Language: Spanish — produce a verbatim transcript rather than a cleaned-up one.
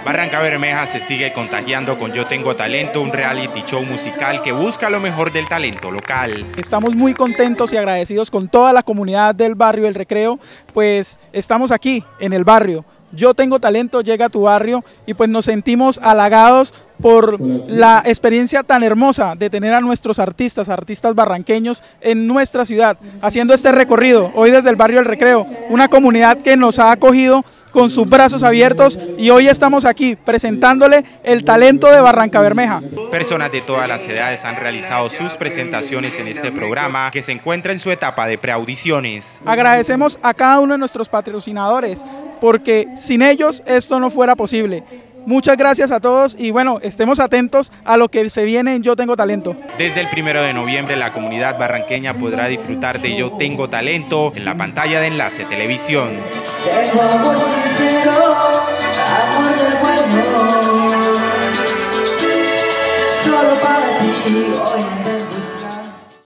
Barranca Bermeja se sigue contagiando con Yo Tengo Talento, un reality show musical que busca lo mejor del talento local. Estamos muy contentos y agradecidos con toda la comunidad del barrio El Recreo, pues estamos aquí en el barrio. Yo Tengo Talento llega a tu barrio y pues nos sentimos halagados por la experiencia tan hermosa de tener a nuestros artistas, artistas barranqueños en nuestra ciudad, haciendo este recorrido, hoy desde el barrio El Recreo, una comunidad que nos ha acogido con sus brazos abiertos y hoy estamos aquí presentándole el talento de Barranca Bermeja. Personas de todas las edades han realizado sus presentaciones en este programa que se encuentra en su etapa de preaudiciones. Agradecemos a cada uno de nuestros patrocinadores porque sin ellos esto no fuera posible. Muchas gracias a todos y bueno, estemos atentos a lo que se viene en Yo Tengo Talento. Desde el primero de noviembre la comunidad barranqueña podrá disfrutar de Yo Tengo Talento en la pantalla de Enlace Televisión. Tengo amor sincero, amor del bueno, solo para ti hoy.